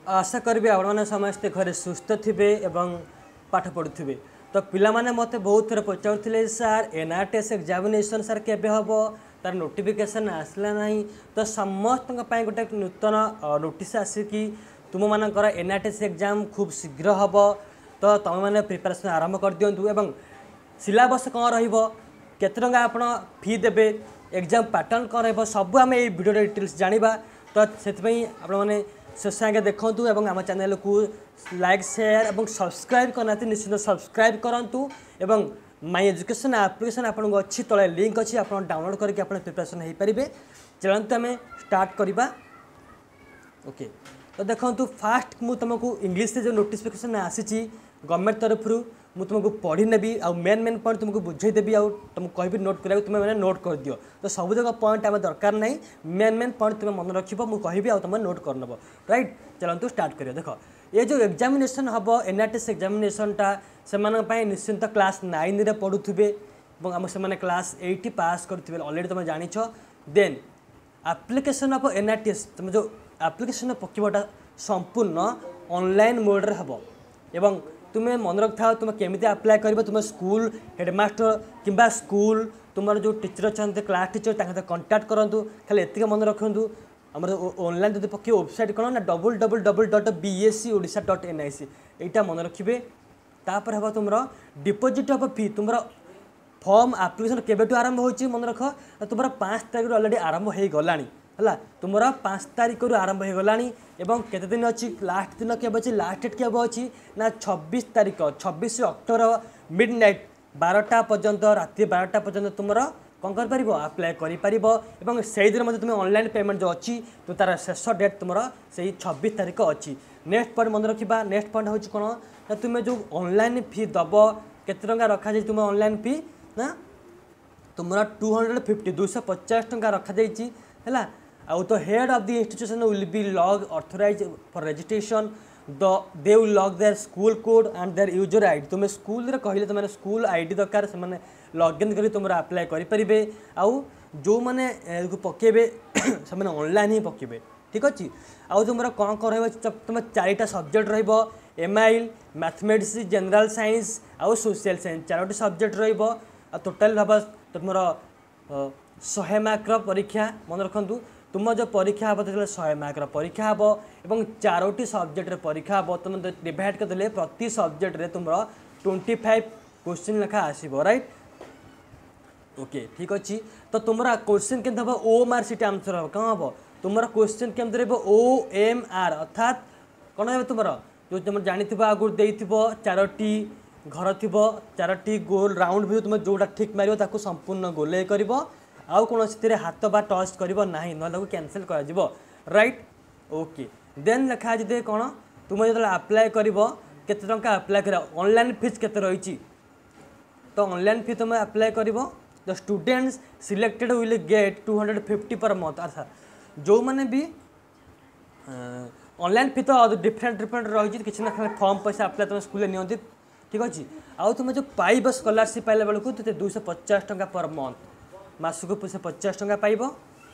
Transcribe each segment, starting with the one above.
आशा करी आपने समस्ते घरे सुस्थ थे एवं पाठ पढ़ुवे। तो पिला माने मते बहुत थर पचारुले सार एनआरटीएस एग्जामिनेशन सार केबे हबो तार नोटिफिकेशन आसला नहीं। तो समस्त गोटे नूतन नोटिस आसिकी तुम मानकर एनआरटीएस एग्जाम खूब शीघ्र हम। तो तुम मैंने प्रिपेरेसन आरंभ कर दिंतु एवं सिलेबस कौन रहिबो केते टंका आपण फी देबे एग्जाम पैटर्न कौन रहिबो सब आम ये वीडियो डिटेल्स जानिबा। तो से आपने शेष आगे देखूँ और आम चैनल को लाइक शेयर और सब्सक्राइब करना निश्चित सब्सक्राइब करूँ। एवं माई एजुकेशन एप्लिकेशन आपको अच्छी तले लिंक अच्छी आप डाउनलोड करके आप प्रिपरेशन हो पारे। चलते आम स्टार्ट करवा। ओके तो देखो फास्ट मुझे तुमको इंग्लीश से जो नोटिफिकेशन आसी गवर्नमेंट तरफ मुझे तुमको पढ़ी नेबी आउ मेन मेन पॉइंट तुमको बुझेदेवी आउ तुमको कहबी नोट करा तुम मैंने नोट कर दियो। तो सब जगह पॉइंट आम दरकार नहीं मेन मेन पॉइंट तुम मन रख मुझे कहबी आउ तुम नोट कर नब। राइट चलतु स्टार्ट करियो। देख ये जो एग्जामिनेशन हम एनआरटीएस एग्जामिनेशनटा से निश्चिंत क्लास 9 रे पढ़ुवे और से क्लास 8 पास करेंगे अलरेडी तुम जाच। देन एप्लिकेशन ऑफ एनआरटीएस तुम जो एप्लिकेशन पकड़ा संपूर्ण ऑनलाइन मोड रे हम एवं तुम्हें मन रख था तुम केमी अप्लाई कर तुम स्कूल हेडमास्टर किंबा स्कूल तुम जो टीचर अच्छा क्लास टीचर कंटाक्ट करूँ। खाली एतिक मन रखु आम ऑनलाइन जो पक्के वेबसाइट कौन ना www.bscodia.nic यहाँ मन रखिए। तापर हम तुम डिपोजिट ऑफ फी तुम फॉर्म एप्लिकेशन केबेठू आरंभ होची मन रख तुम 5 तारीख अलरेडी आरंभ हो गलानी है तुम 5 तारीख आरंभ हो गलानी एवं केते दिन अच्छी लास्ट दिन के अच्छी लास्ट डेट के अच्छी ना 26 तारीख 26 अक्टोबर मिडनाइट 12टा पर्यंत राति 12टा पर्यंत तुम कौन कर अप्लाई कर से दिन तुम ऑनलाइन पेमेंट जो अच्छी तो तार शेष डेट तुम से 26 तारीख अच्छी। नेक्स्ट पॉइंट मन रखा नेक्स्ट पॉइंट हूँ कौन ना तुम जो ऑनलाइन फी दब केते टंका रखा जाए तुम ऑनलाइन फी ना तुम 250 टंका रखा जाइए है। आउ तो head of the institution will be log authorize for registration they will log their school code and their user ID तुम स्कूल रे कहले तुम स्कूल आईडी दरकार से माने लॉगिन करी तुम अप्लाई करि परिबे। आउ जो माने पकेबे से माने ऑनलाइन ही पकेबे ठीक अच्छे। आउ तुम कौन कौन रही तुम 4टा सब्जेक्ट रहिबो एमआईएल मैथमेटिक्स जनरल साइंस आउ सोशल साइंस 4टी सब्जेक्ट रहिबो। आ टोटल हम तुम 100 मार्कर परीक्षा मन रखु तुम जो परीक्षा हम तो 100 मार्कर परीक्षा हम और 4टी सब्जेक्ट परीक्षा हम तुम डिवाइड करदे प्रति सब्जेक्ट रे तुम 25 क्वेश्चन लेखा आसब। राइट ओके ठीक अच्छे। तो तुम क्वेश्चन केमती हम OMR सीट आंसर हम कौन हम तुम क्वेश्चन केमती रही OMR अर्थात कौन है तुम जो तुम जानी आगुरी दे 4टी घर थी 4टी गोल राउंड भी तुम जोटा ठीक मार संपूर्ण गोले कर आउ कौन से हाथ बा टच कर ना कैनसल कर। राइट ओके देन लिखा जे कौन तुम जो अप्लाई कर केते टंका अप्लाई कर ऑनलाइन फीस केते रही। तो ऑनलाइन फी तुम अप्लाई कर the students selected will get 250 per month अर्थात जो मैंने भी ऑनलाइन फी तो डिफरेंट रही किसी ना खाली फॉर्म पैसा अप्लाई तुम स्कूल नियंती ठीक अच्छे। आउ तुम जो पाइब स्कॉलरशिप पाइला बेलू तो 250 टंका पर मंथ मासक 250 टंका पाइब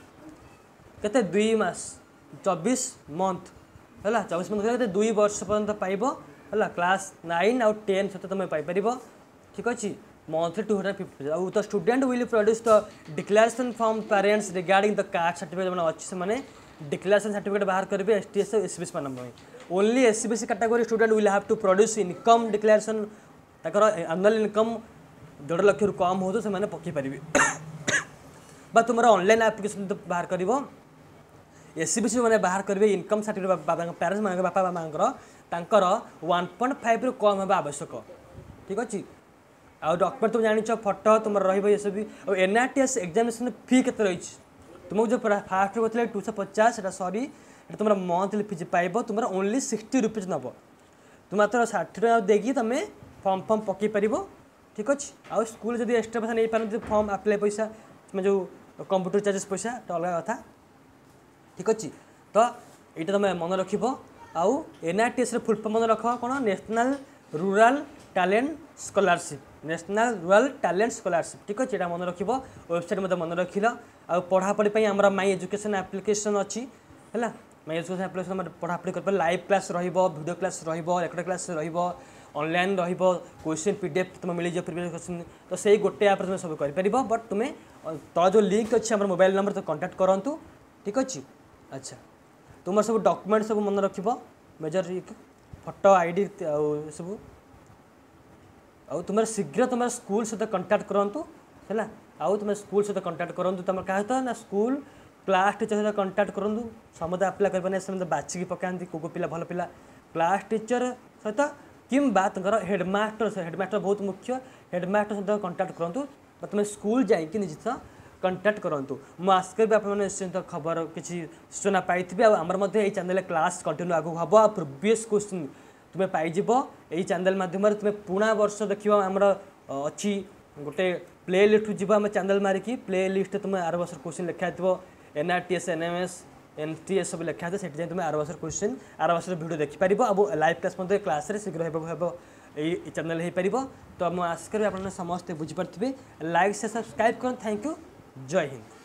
केते 2 मास 24 मंथ है 24 मंथ के 2 वर्ष पर्यंत पाइब है क्लास 9 आउ 10 सहित तुम पाइपर ठीक अच्छे। मंथली 250 आउ तो student will produce the declaration from parents regarding the caste certificate मैंने अच्छे से मैंने डिक्लेरेशन सर्टिफिकेट बाहर करेंगे एसटीएस और एससीबीसी मान only SC BC category student will have to produce income declaration ताकर एनुअल इनकम 1.5 लाख रु कम हो तो से पकई पारे बा तुम ऑनलाइन एप्लिकेशन तो बाहर कर एससीबीसी मैंने बाहर करेंगे इनकम सर्टिफिकेट पेरेंट्स मान बापा माँकर 1.5 रु कम होगा आवश्यक ठीक अच्छे। आउ डॉक्यूमेंट तुम जान फोटो तुम रही सब और एनआरटीएस एग्जामिनेशन फी के रही तुमको जो फास्ट कहते 250 सॉरी तुम मंथली फीस पाइब तुम ओनली 60 रुपीज नब तुम मात्र 60 टका देगी तुम फॉर्म फॉर्म पकई पार ठीक अच्छे। आउ स्कूल जब एक्सट्रा पैसा नहीं पारती फॉर्म अप्लाई पैसा तुम जो कंप्यूटर चार्जेस पैसा तो अलग कथा ठीक अच्छे। तो यहाँ तुम मन रख आउ एनआरटीएस फुल फॉर्म मन रख कौन national rural talent scholarship national rural talent scholarship ठीक अच्छे। मन रख वेबसाइट मत मन रखिल आ पढ़ापढ़ी आम माई एजुकेशन एप्लिकेशन अच्छी है मैं एजुकेशन आप्लिकेशन पढ़ापढ़ी कर live class video class record class online question PDF तुम मिल जाए प्रीवियस क्वेश्चन तो से गोटे ऐप तुम सब कर बट तुम्हें तल जो लिंक अच्छे आम मोबाइल नंबर तो कंटाक्ट करूँ ठीक अच्छे। अच्छा तुम सब डॉक्यूमेंट सब मन रख मेजर फोटो आईडी सब आउ तुम शीघ्र तुम स्कूल सहित कंटाक्ट करूँ है आउ तुम स्कूल सहित कंटाक्ट करूँ तुम क्या सहित ना स्कूल क्लास टीचर सहित कंटाक्ट करूँ समस्त आप्लाय करें से बाछिकी पकाती को पिला भल पिला क्लास टीचर सहित किंबा हेडमास्टर बहुत मुख्य हेडमास्टर सहित कंटाक्ट करूँ तुम स्कूल जाकि निज कंटाक्ट करूँ मुझे आशा करी आप निश्चिंत खबर किसी सूचना पाई आमर चैनल क्लास कंटिन्यू आगे हम आ प्रिवियस क्वेश्चन तुम्हें पाइज यही चैनल मध्यम तुम्हें पुणा वर्ष देखिए आमर अच्छी गोटे प्ले लिस्ट जी आम चैनल मारिकी प्ले लिस्ट तुम्हें आर वर्ष क्वेश्चन लिखा NRTS NMS NTS सब लिखा है से तुम आर वर्ष क्वेश्चन आर वर्ष वीडियो देखिपार अब लाइव क्लास क्लास शीघ्र हो चैनल हो पार तो मुझे आशा करी आप समस्ते बुझीपारे लाइक से सब्सक्राइब कर थैंक यू जय हिंद।